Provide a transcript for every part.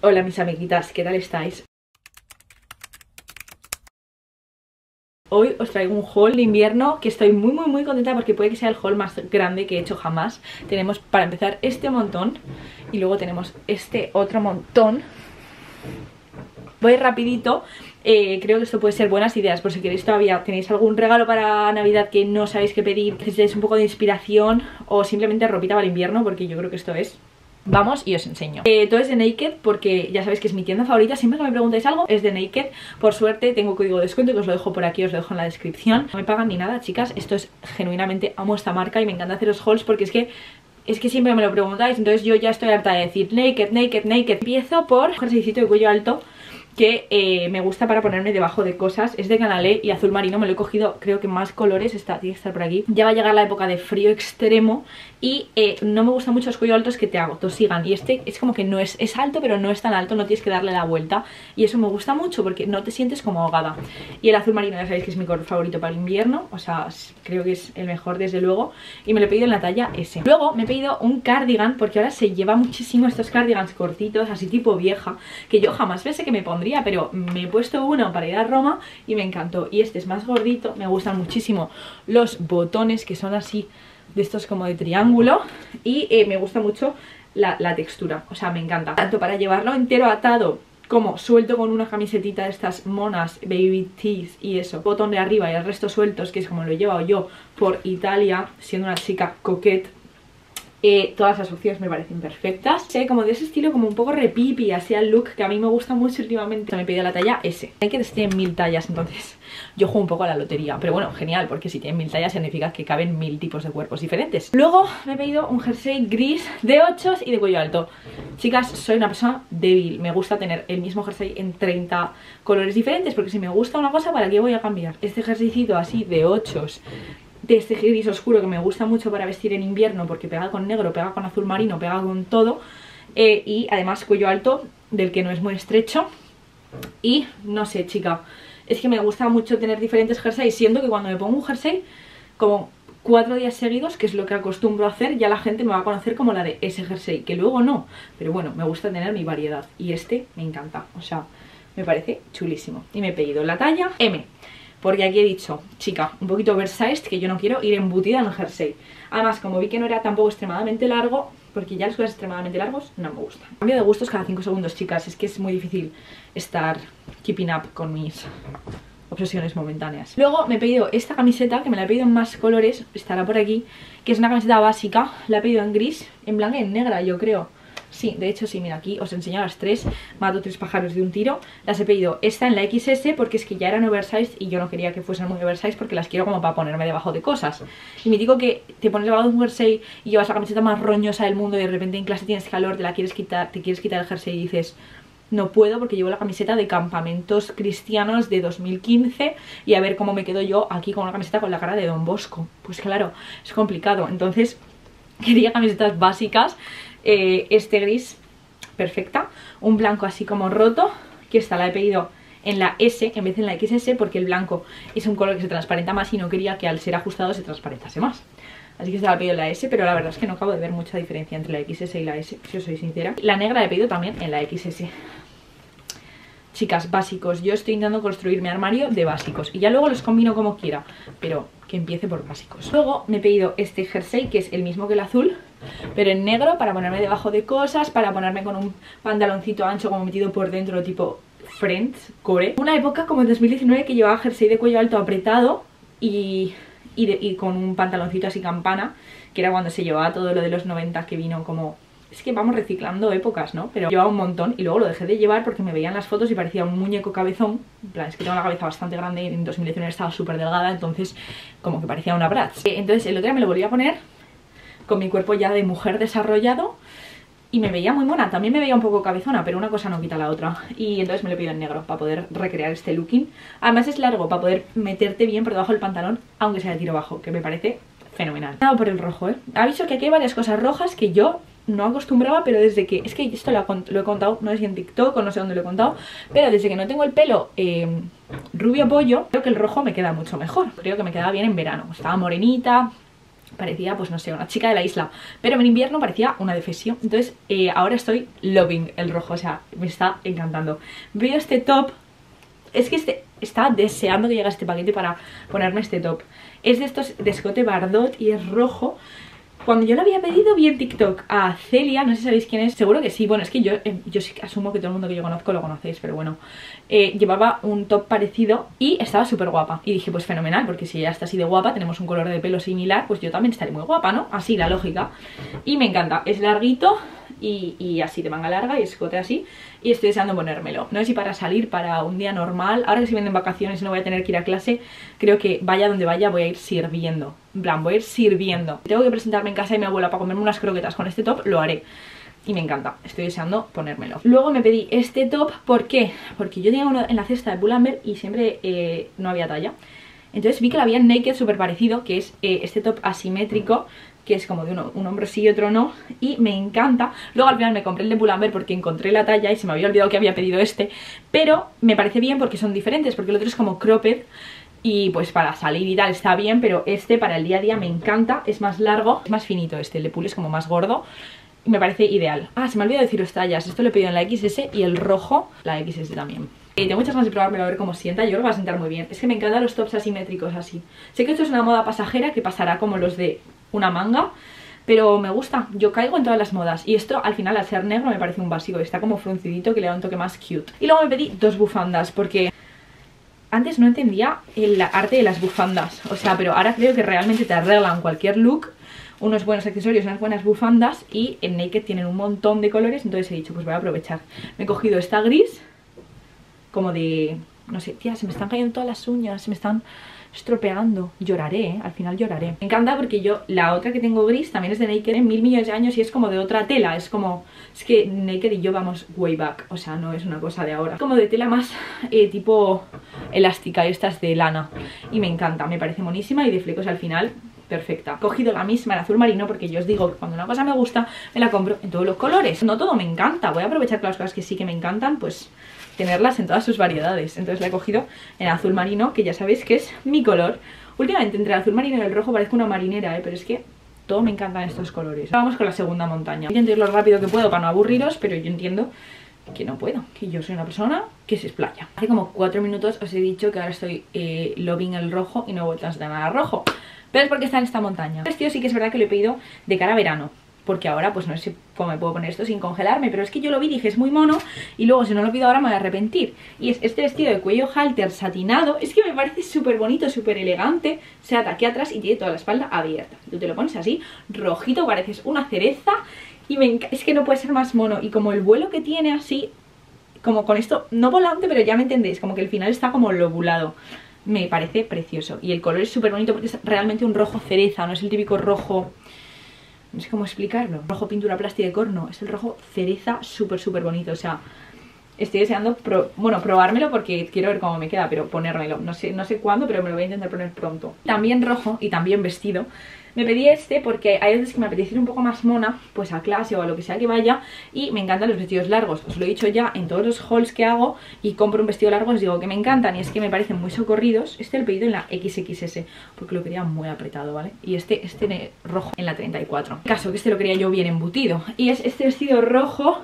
Hola mis amiguitas, ¿qué tal estáis? Hoy os traigo un haul de invierno que estoy muy contenta porque puede que sea el haul más grande que he hecho jamás. Tenemos para empezar este montón y luego tenemos este otro montón. Voy rapidito, creo que esto puede ser buenas ideas por si queréis todavía, tenéis algún regalo para Navidad que no sabéis qué pedir, necesitáis un poco de inspiración o simplemente ropita para el invierno, porque yo creo que esto es... Vamos y os enseño. Todo es de Naked porque ya sabéis que es mi tienda favorita. Siempre que me preguntáis algo es de Naked. Por suerte tengo código de descuento que os lo dejo por aquí, os lo dejo en la descripción. No me pagan ni nada, chicas. Esto es genuinamente, amo esta marca y me encanta haceros hauls porque es que siempre me lo preguntáis. Entonces yo ya estoy harta de decir Naked. Empiezo por un jerseycito de cuello alto que me gusta para ponerme debajo de cosas. Es de Canalé y azul marino, me lo he cogido creo que más colores, tiene que estar por aquí. Ya va a llegar la época de frío extremo y no me gustan mucho los cuellos altos que te tosigan. Y este es como que no es alto, pero no es tan alto, no tienes que darle la vuelta. Y eso me gusta mucho porque no te sientes como ahogada. Y el azul marino ya sabéis que es mi color favorito para el invierno, o sea, creo que es el mejor desde luego. Y me lo he pedido en la talla S. Luego me he pedido un cardigan porque ahora se lleva muchísimo estos cardigans cortitos, así tipo vieja, que yo jamás pensé que me pondría, pero me he puesto uno para ir a Roma y me encantó. Y este es más gordito, me gustan muchísimo los botones que son así, de estos como de triángulo. Y me gusta mucho la textura, o sea, me encanta. Tanto para llevarlo entero atado como suelto con una camisetita de estas monas baby tees y eso, botón de arriba y el resto sueltos, que es como lo he llevado yo por Italia, siendo una chica coquette. Todas las opciones me parecen perfectas. Sé como de ese estilo, como un poco repipi, así al look que a mí me gusta mucho últimamente. Me he pedido la talla S. Hay que tienen 1000 tallas, entonces yo juego un poco a la lotería. Pero bueno, genial, porque si tienen 1000 tallas significa que caben 1000 tipos de cuerpos diferentes. Luego me he pedido un jersey gris de 8 y de cuello alto. Chicas, soy una persona débil. Me gusta tener el mismo jersey en 30 colores diferentes, porque si me gusta una cosa, ¿para qué voy a cambiar? Este jerseycito así de 8 de este gris oscuro que me gusta mucho para vestir en invierno porque pega con negro, pega con azul marino, pega con todo, y además cuello alto del que no es muy estrecho. Y no sé, chica, es que me gusta mucho tener diferentes jerseys, siendo que cuando me pongo un jersey como 4 días seguidos, que es lo que acostumbro a hacer, ya la gente me va a conocer como la de ese jersey, que luego no, pero bueno, me gusta tener mi variedad y este me encanta, o sea, me parece chulísimo. Y me he pedido la talla M, porque aquí he dicho, chica, un poquito oversized, que yo no quiero ir embutida en el jersey. Además, como vi que no era tampoco extremadamente largo, porque ya los cosas extremadamente largos no me gustan. Cambio de gustos cada 5 segundos, chicas. Es que es muy difícil estar keeping up con mis obsesiones momentáneas. Luego me he pedido esta camiseta, que me la he pedido en más colores, estará por aquí, que es una camiseta básica. La he pedido en gris, en blanca y en negra, yo creo. Sí, de hecho sí, mira, aquí os enseño las tres. Mato 3 pájaros de un tiro. Las he pedido esta en la XS porque es que ya eran oversized y yo no quería que fuesen muy oversized porque las quiero como para ponerme debajo de cosas. Y me digo que te pones debajo de un jersey y llevas la camiseta más roñosa del mundo y de repente en clase tienes calor, te quieres quitar el jersey y dices... No puedo porque llevo la camiseta de campamentos cristianos de 2015 y a ver cómo me quedo yo aquí con una camiseta con la cara de Don Bosco. Pues claro, es complicado. Entonces quería camisetas básicas. Este gris, perfecta. Un blanco así como roto, que esta la he pedido en la S en vez de en la XS porque el blanco es un color que se transparenta más y no quería que al ser ajustado se transparentase más. Así que esta la he pedido en la S, pero la verdad es que no acabo de ver mucha diferencia entre la XS y la S, si os soy sincera. La negra la he pedido también en la XS. Chicas, básicos. Yo estoy intentando construir mi armario de básicos y ya luego los combino como quiera, pero que empiece por básicos. Luego me he pedido este jersey, que es el mismo que el azul, pero en negro, para ponerme debajo de cosas, para ponerme con un pantaloncito ancho como metido por dentro, tipo Friends, core. Una época como en 2019 que llevaba jersey de cuello alto apretado y con un pantaloncito así campana, que era cuando se llevaba todo lo de los 90 que vino como... Es que vamos reciclando épocas, ¿no? Pero llevaba un montón y luego lo dejé de llevar porque me veían las fotos y parecía un muñeco cabezón. En plan, es que tengo la cabeza bastante grande y en 2019 estaba súper delgada, entonces como que parecía una Bratz. Entonces el otro día me lo volví a poner con mi cuerpo ya de mujer desarrollado y me veía muy mona. También me veía un poco cabezona, pero una cosa no quita la otra. Y entonces me lo he pedido en negro para poder recrear este looking. Además es largo para poder meterte bien por debajo del pantalón, aunque sea de tiro bajo, que me parece fenomenal. Nada por el rojo, ¿eh? Aviso que aquí hay varias cosas rojas que yo no acostumbraba, pero desde que... Es que esto lo he contado, no sé si en TikTok o no sé dónde lo he contado, pero desde que no tengo el pelo rubio pollo, creo que el rojo me queda mucho mejor. Creo que me quedaba bien en verano. Estaba morenita, parecía, pues no sé, una chica de la isla, pero en invierno parecía una defesión. Entonces ahora estoy loving el rojo, o sea, me está encantando. Veo este top, es que estaba deseando que llegara este paquete para ponerme este top. Es de estos de escote Bardot y es rojo. Cuando yo lo había pedido vi en TikTok a Celia, no sé si sabéis quién es, seguro que sí, bueno, es que yo sí asumo que todo el mundo que yo conozco lo conocéis, pero bueno, llevaba un top parecido y estaba súper guapa. Y dije, pues fenomenal, porque si ella está así de guapa, tenemos un color de pelo similar, pues yo también estaré muy guapa, ¿no? Así, la lógica. Y me encanta, es larguito y así de manga larga y escote así, y estoy deseando ponérmelo. No sé si para salir, para un día normal, ahora que si vienen vacaciones y no voy a tener que ir a clase, creo que vaya donde vaya voy a ir sirviendo. En plan, voy a ir sirviendo. Si tengo que presentarme en casa de mi abuela para comerme unas croquetas con este top, lo haré. Y me encanta, estoy deseando ponérmelo. Luego me pedí este top, ¿por qué? Porque yo tenía uno en la cesta de Pull&Bear y siempre no había talla. Entonces vi que la había en Naked súper parecido, que es este top asimétrico, que es como de un hombro sí y otro no, y me encanta. Luego al final me compré el de Pull&Bear porque encontré la talla y se me había olvidado que había pedido este, pero me parece bien porque son diferentes, porque el otro es como cropped y pues para salir y tal está bien, pero este para el día a día me encanta, es más largo, es más finito este, el de Pull es como más gordo y me parece ideal. Ah, se me ha olvidado deciros tallas, esto lo he pedido en la XS y el rojo la XS también. Tengo muchas ganas de probármelo a ver cómo sienta, yo creo que va a sentar muy bien. Es que me encantan los tops asimétricos así. Sé que esto es una moda pasajera que pasará como los de una manga, pero me gusta, yo caigo en todas las modas. Y esto al final al ser negro me parece un básico, está como fruncidito que le da un toque más cute. Y luego me pedí dos bufandas porque antes no entendía el arte de las bufandas, o sea, pero ahora creo que realmente te arreglan cualquier look. Unos buenos accesorios, unas buenas bufandas, y en Naked tienen un montón de colores, entonces he dicho pues voy a aprovechar. Me he cogido esta gris como de, no sé, tía, se me están cayendo todas las uñas, se me están estropeando. Lloraré, al final lloraré. Me encanta porque yo, la otra que tengo gris también es de Naked en 1000 millones de años y es como de otra tela, es como, es que Naked y yo vamos way back, o sea, no es una cosa de ahora. Es como de tela más tipo elástica, esta es de lana y me encanta, me parece monísima y de flecos al final perfecta. He cogido la misma en azul marino porque yo os digo que cuando una cosa me gusta me la compro en todos los colores. No todo me encanta, voy a aprovechar que las cosas que sí que me encantan pues tenerlas en todas sus variedades. Entonces la he cogido en azul marino, que ya sabéis que es mi color. Últimamente entre el azul marino y el rojo parezco una marinera, pero es que todo me encantan estos colores. Vamos con la segunda montaña. Intento ir lo rápido que puedo para no aburriros, pero yo entiendo que no puedo, que yo soy una persona que se explaya. Hace como 4 minutos os he dicho que ahora estoy loving el rojo y no he vuelto a enseñar nada rojo, pero es porque está en esta montaña. Este vestido sí que es verdad que lo he pedido de cara a verano, porque ahora pues no sé cómo me puedo poner esto sin congelarme, pero es que yo lo vi y dije es muy mono y luego si no lo pido ahora me voy a arrepentir. Y es este vestido de cuello halter satinado, es que me parece súper bonito, súper elegante, se ata aquí atrás y tiene toda la espalda abierta. Tú te lo pones así, rojito, pareces una cereza y es que no puede ser más mono. Y como el vuelo que tiene así, como con esto, no volante, pero ya me entendéis, como que el final está como lobulado. Me parece precioso y el color es súper bonito porque es realmente un rojo cereza, no es el típico rojo, no sé cómo explicarlo, rojo pintura plástica de corno, es el rojo cereza súper bonito. O sea, estoy deseando probármelo porque quiero ver cómo me queda, pero ponérmelo, no sé cuándo, pero me lo voy a intentar poner pronto. También rojo y también vestido. Me pedí este porque hay veces que me apetece ir un poco más mona, pues a clase o a lo que sea que vaya, y me encantan los vestidos largos. Os lo he dicho ya en todos los hauls que hago y compro un vestido largo, os digo que me encantan y es que me parecen muy socorridos. Este lo he pedido en la XXS porque lo quería muy apretado, ¿vale? Y este rojo en la 34. En caso que este lo quería yo bien embutido. Y es este vestido rojo.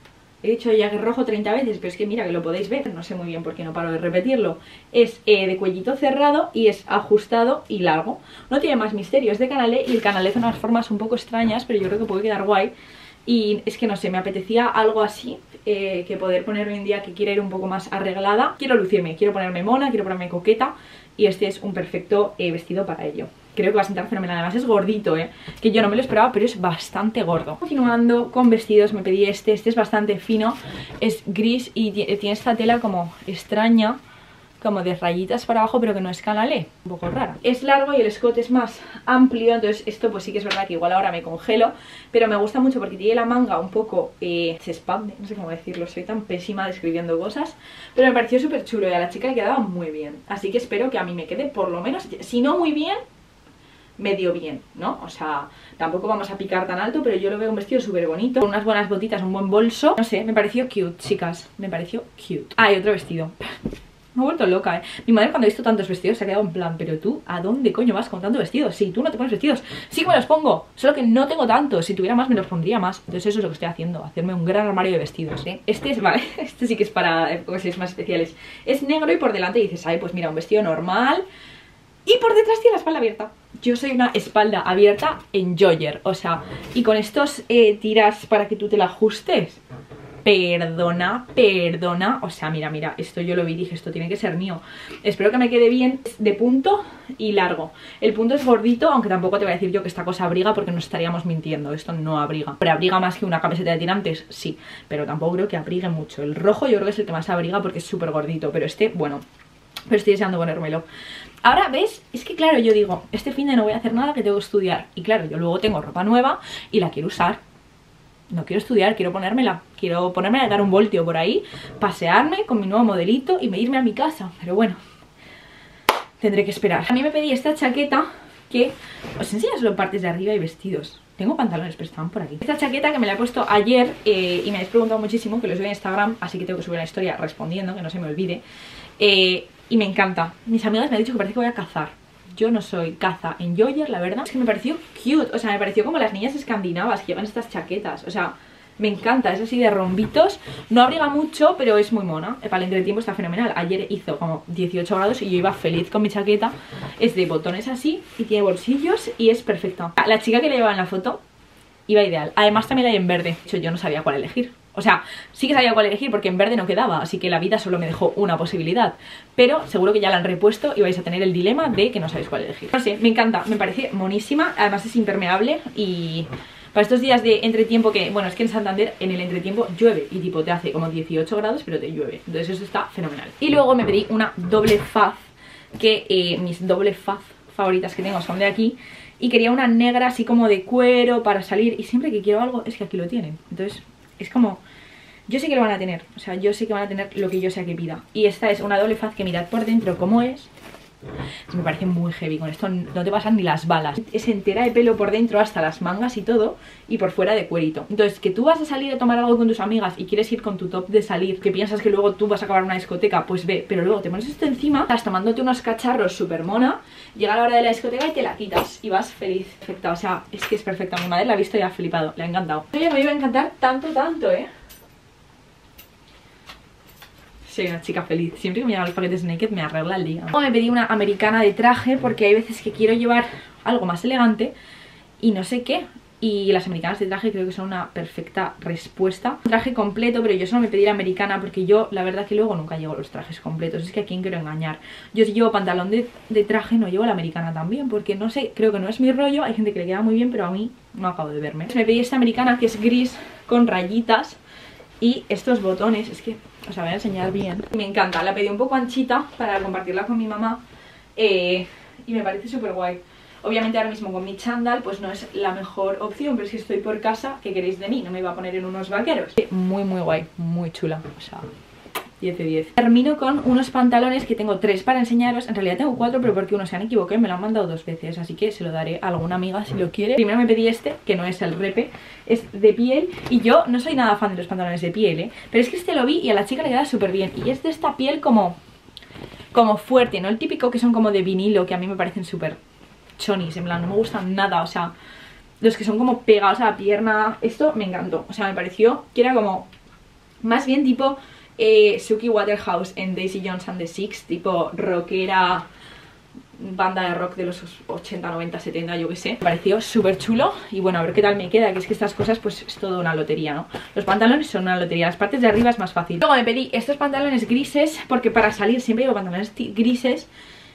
He dicho ya que rojo 30 veces, pero es que mira que lo podéis ver, no sé muy bien por qué no paro de repetirlo. Es de cuellito cerrado y es ajustado y largo. No tiene más misterio, es de canalé y el canalé tiene unas formas un poco extrañas, pero yo creo que puede quedar guay. Y es que no sé, me apetecía algo así, que poder poner hoy en día que quiera ir un poco más arreglada. Quiero lucirme, quiero ponerme mona, quiero ponerme coqueta y este es un perfecto vestido para ello. Creo que va a sentar fenomenal, además es gordito, que yo no me lo esperaba, pero es bastante gordo. Continuando con vestidos, me pedí este es bastante fino, es gris y tiene esta tela como extraña, como de rayitas para abajo, pero que no es canalé, un poco rara. Es largo y el escote es más amplio, entonces esto pues sí que es verdad que igual ahora me congelo, pero me gusta mucho porque tiene la manga un poco, se expande, no sé cómo decirlo, soy tan pésima describiendo cosas, pero me pareció súper chulo y a la chica le quedaba muy bien, así que espero que a mí me quede por lo menos, si no muy bien, medio bien, ¿no? O sea, tampoco vamos a picar tan alto, pero yo lo veo un vestido súper bonito, con unas buenas botitas, un buen bolso. No sé, me pareció cute, chicas, me pareció cute. Ah, y otro vestido. Me he vuelto loca, Mi madre cuando ha visto tantos vestidos se ha quedado en plan, pero tú, ¿a dónde coño vas con tantos vestidos? Sí, tú no te pones vestidos. Sí que me los pongo, solo que no tengo tantos. Si tuviera más me los pondría más. Entonces eso es lo que estoy haciendo, hacerme un gran armario de vestidos, Este es, vale, este sí que es para ocasiones más especiales. Es negro y por delante dices, ay, pues mira, un vestido normal. Y por detrás tiene la espalda abierta. Yo soy una espalda abierta en Joyer, o sea, y con estos tiras para que tú te la ajustes. Perdona, o sea, mira, esto yo lo vi y dije, esto tiene que ser mío. Espero que me quede bien, de punto y largo. El punto es gordito, aunque tampoco te voy a decir yo que esta cosa abriga porque nos estaríamos mintiendo, esto no abriga. Pero abriga más que una camiseta de tirantes, sí, pero tampoco creo que abrigue mucho. El rojo yo creo que es el que más abriga porque es súper gordito, pero este, bueno, pero estoy deseando ponérmelo. Ahora, ¿ves? Es que claro, yo digo, este fin de no voy a hacer nada, que tengo que estudiar. Y claro, yo luego tengo ropa nueva y la quiero usar. No quiero estudiar, quiero ponérmela. Quiero ponerme a dar un voltio por ahí, pasearme con mi nuevo modelito y me irme a mi casa. Pero bueno, tendré que esperar. A mí me pedí esta chaqueta que os enseño solo partes de arriba y vestidos. Tengo pantalones, pero estaban por aquí. Esta chaqueta que me la he puesto ayer y me habéis preguntado muchísimo, que lo subí en Instagram, así que tengo que subir una historia respondiendo, que no se me olvide. Y me encanta. Mis amigas me han dicho que parece que voy a cazar. Yo no soy caza en Joyer, la verdad. Es que me pareció cute, o sea, me pareció como las niñas escandinavas que llevan estas chaquetas. O sea, me encanta, es así de rombitos. No abriga mucho, pero es muy mona. Para el entretiempo está fenomenal. Ayer hizo como 18 grados y yo iba feliz con mi chaqueta. Es de botones así y tiene bolsillos y es perfecta. La chica que le llevaba en la foto iba ideal. Además también la hay en verde. De hecho, yo no sabía cuál elegir. O sea, sí que sabía cuál elegir porque en verde no quedaba, así que la vida solo me dejó una posibilidad. Pero seguro que ya la han repuesto y vais a tener el dilema de que no sabéis cuál elegir. No sé, me encanta, me parece monísima. Además es impermeable y para estos días de entretiempo que, bueno, es que en Santander en el entretiempo llueve y tipo te hace como 18 grados pero te llueve. Entonces eso está fenomenal. Y luego me pedí una doble faz, que mis doble faz favoritas que tengo son de aquí. Y quería una negra así como de cuero para salir y siempre que quiero algo es que aquí lo tienen. Entonces es como, yo sé que lo van a tener, o sea, yo sé que van a tener lo que yo sea que pida. Y esta es una doble faz que mirad por dentro cómo es. Me parece muy heavy, con esto no te pasan ni las balas. Es entera de pelo por dentro hasta las mangas y todo, y por fuera de cuerito. Entonces, que tú vas a salir a tomar algo con tus amigas y quieres ir con tu top de salir, que piensas que luego tú vas a acabar en una discoteca, pues ve, pero luego te pones esto encima, estás tomándote unos cacharros súper mona, llega la hora de la discoteca y te la quitas y vas feliz. Perfecta, o sea, es que es perfecta. Mi madre la ha visto y ha flipado, le ha encantado. Oye, me iba a encantar tanto, Soy una chica feliz. Siempre que me llegan los paquetes Naked me arregla el día. Luego me pedí una americana de traje porque hay veces que quiero llevar algo más elegante y no sé qué. Y las americanas de traje creo que son una perfecta respuesta. Un traje completo, pero yo solo me pedí la americana porque yo la verdad que luego nunca llevo los trajes completos. Es que a quién quiero engañar. Yo si llevo pantalón de traje no llevo la americana también porque no sé, creo que no es mi rollo. Hay gente que le queda muy bien pero a mí no acabo de verme. Me pedí esta americana que es gris con rayitas y estos botones, es que os la voy a enseñar bien. Me encanta, la pedí un poco anchita para compartirla con mi mamá y me parece súper guay. Obviamente ahora mismo con mi chándal pues no es la mejor opción, pero si estoy por casa, ¿qué queréis de mí? No me iba a poner en unos vaqueros. Muy muy guay, muy chula, o sea, 10 de 10. Termino con unos pantalones que tengo 3 para enseñaros. En realidad tengo 4, pero porque uno se han equivocado y me lo han mandado 2 veces, así que se lo daré a alguna amiga si lo quiere. Primero me pedí este, que no es el repe, es de piel. Y yo no soy nada fan de los pantalones de piel, pero es que este lo vi y a la chica le queda súper bien. Y es de esta piel como fuerte, no el típico que son como de vinilo, que a mí me parecen súper chonis, en plan, no me gustan nada, o sea, los que son como pegados a la pierna. Esto me encantó, o sea, me pareció que era como más bien tipo Suki Waterhouse en Daisy Jones and the Six, tipo rockera, banda de rock de los 80, 90, 70, yo que sé. Me pareció súper chulo y bueno, a ver qué tal me queda, que es que estas cosas pues es todo una lotería, ¿no? Los pantalones son una lotería, las partes de arriba es más fácil. Luego me pedí estos pantalones grises porque para salir siempre llevo pantalones grises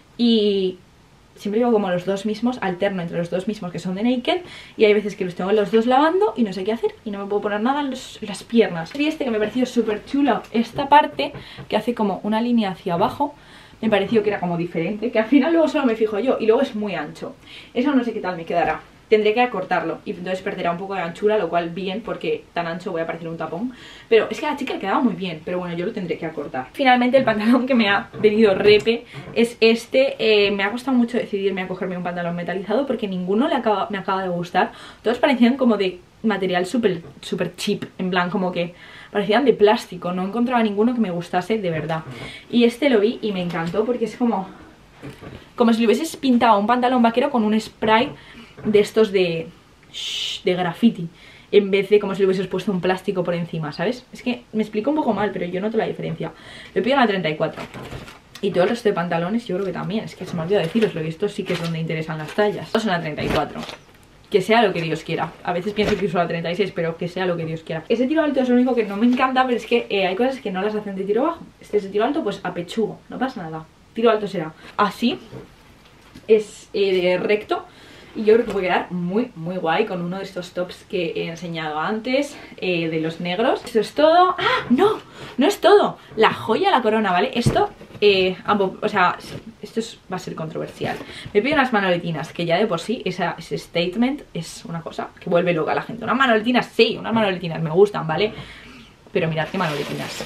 y siempre llevo como los dos mismos, alterno entre los dos mismos que son de Naked y hay veces que los tengo los dos lavando y no sé qué hacer y no me puedo poner nada en las piernas. Y este que me pareció súper chulo, esta parte que hace como una línea hacia abajo, me pareció que era como diferente, que al final luego solo me fijo yo y luego es muy ancho. Eso no sé qué tal me quedará. Tendré que acortarlo y entonces perderá un poco de anchura, lo cual bien, porque tan ancho voy a parecer un tapón. Pero es que a la chica le quedaba muy bien, pero bueno, yo lo tendré que acortar. Finalmente el pantalón que me ha venido repe es este. Me ha costado mucho decidirme a cogerme un pantalón metalizado porque ninguno me acaba de gustar. Todos parecían como de material súper cheap, en plan como que parecían de plástico, no encontraba ninguno que me gustase de verdad. Y este lo vi y me encantó porque es como si le hubieses pintado un pantalón vaquero con un spray de estos de graffiti, en vez de como si le hubieses puesto un plástico por encima, ¿sabes? Es que me explico un poco mal, pero yo noto la diferencia. Lo pido en la 34. Y todo el resto de pantalones yo creo que también. Es que se me olvidó deciroslo, y esto sí que es donde interesan las tallas. Todos son la 34. Que sea lo que Dios quiera. A veces pienso que uso la 36, pero que sea lo que Dios quiera. Ese tiro alto es lo único que no me encanta, pero es que hay cosas que no las hacen de tiro bajo. Este es de tiro alto, pues a pechugo, no pasa nada. Tiro alto será así. Es de recto. Y yo creo que puede quedar muy guay con uno de estos tops que he enseñado antes, de los negros. Esto es todo. ¡Ah! ¡No! No es todo. La joya, la corona, ¿vale? Esto, o sea, esto va a ser controversial. Me pido unas manoletinas, que ya de por sí ese statement es una cosa que vuelve loca a la gente. Unas manoletinas, sí, unas manoletinas me gustan, ¿vale? Pero mirad qué manoletinas.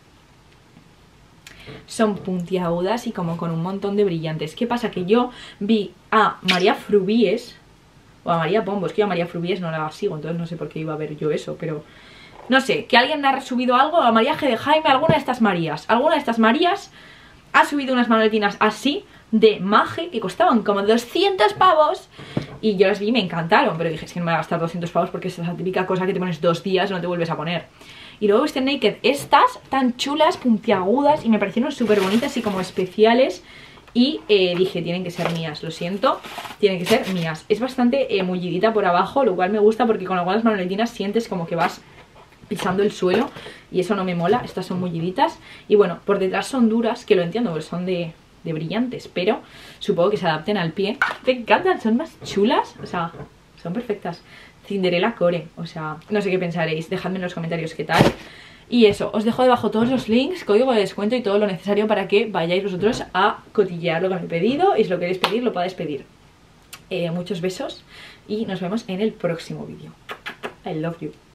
Son puntiagudas y como con un montón de brillantes. ¿Qué pasa? Que yo vi a María Frubies, o a María Pombo, es que yo a María Frubies no la sigo, entonces no sé por qué iba a ver yo eso, pero no sé, que alguien ha subido algo, a María G de Jaime, alguna de estas Marías ha subido unas manoletinas así de Maje que costaban como 200 pavos. Y yo las vi y me encantaron, pero dije, es que no me voy a gastar 200 pavos porque es esa típica cosa que te pones 2 días y no te vuelves a poner. Y luego este Naked, estas tan chulas, puntiagudas, y me parecieron súper bonitas y como especiales. Y dije, tienen que ser mías, lo siento, tienen que ser mías. Es bastante mullidita por abajo, lo cual me gusta porque con algunas manoletinas sientes como que vas pisando el suelo y eso no me mola. Estas son mulliditas y bueno, por detrás son duras, que lo entiendo porque son de brillantes, pero supongo que se adapten al pie. Me encantan, son más chulas, o sea, son perfectas. Cinderella Core, o sea, no sé qué pensaréis, dejadme en los comentarios qué tal. Y eso, os dejo debajo todos los links, código de descuento y todo lo necesario para que vayáis vosotros a cotillear lo que me he pedido. Y si lo queréis pedir, lo podéis pedir. Muchos besos y nos vemos en el próximo vídeo. I love you.